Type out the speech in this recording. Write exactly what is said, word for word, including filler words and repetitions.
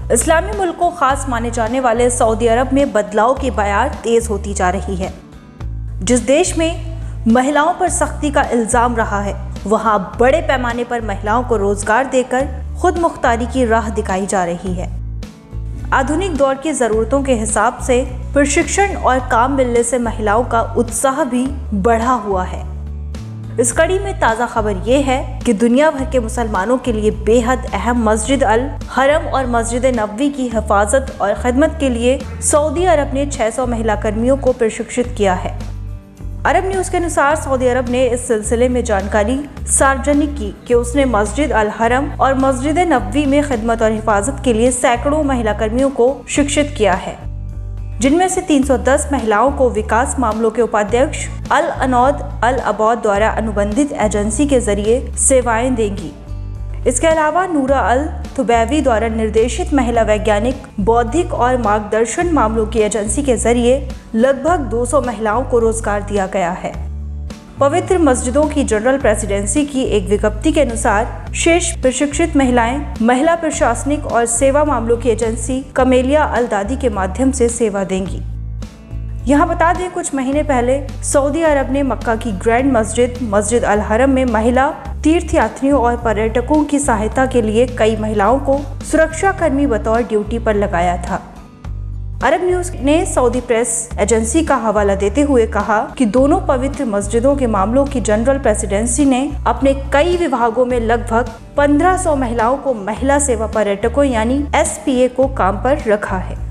इस्लामी मुल्क को खास माने जाने वाले सऊदी अरब में बदलाव की बयार तेज होती जा रही है। जिस देश में महिलाओं पर सख्ती का इल्जाम रहा है, वहां बड़े पैमाने पर महिलाओं को रोजगार देकर खुद मुख्तारी की राह दिखाई जा रही है। आधुनिक दौर की जरूरतों के हिसाब से प्रशिक्षण और काम मिलने से महिलाओं का उत्साह भी बढ़ा हुआ है। इस कड़ी में ताज़ा खबर ये है कि दुनिया भर के मुसलमानों के लिए बेहद अहम मस्जिद अल हरम और मस्जिद नबवी की हिफाजत और खिदमत के लिए सऊदी अरब ने छह सौ महिला कर्मियों को प्रशिक्षित किया है। अरब न्यूज़ के अनुसार सऊदी अरब ने इस सिलसिले में जानकारी सार्वजनिक की कि उसने मस्जिद अल हरम और मस्जिद नबवी में खिदमत और हिफाजत के लिए सैकड़ों महिला कर्मियों को शिक्षित किया है, जिनमें से तीन सौ दस महिलाओं को विकास मामलों के उपाध्यक्ष अल अनौद अल अबौद द्वारा अनुबंधित एजेंसी के जरिए सेवाएं देंगी। इसके अलावा नूरा अल तुबैवी द्वारा निर्देशित महिला वैज्ञानिक बौद्धिक और मार्गदर्शन मामलों की एजेंसी के जरिए लगभग दो सौ महिलाओं को रोजगार दिया गया है। पवित्र मस्जिदों की जनरल प्रेसिडेंसी की एक विज्ञप्ति के अनुसार शेष प्रशिक्षित महिलाएं महिला प्रशासनिक और सेवा मामलों की एजेंसी कमेलिया अल दादी के माध्यम से सेवा देंगी। यहाँ बता दें, कुछ महीने पहले सऊदी अरब ने मक्का की ग्रैंड मस्जिद मस्जिद अल हरम में महिला तीर्थयात्रियों और पर्यटकों की सहायता के लिए कई महिलाओं को सुरक्षा कर्मी बतौर ड्यूटी पर लगाया था। अरब न्यूज़ ने सऊदी प्रेस एजेंसी का हवाला देते हुए कहा कि दोनों पवित्र मस्जिदों के मामलों की जनरल प्रेसिडेंसी ने अपने कई विभागों में लगभग पंद्रह सौ महिलाओं को महिला सेवा पर्यटकों यानी एस पी ए को काम पर रखा है।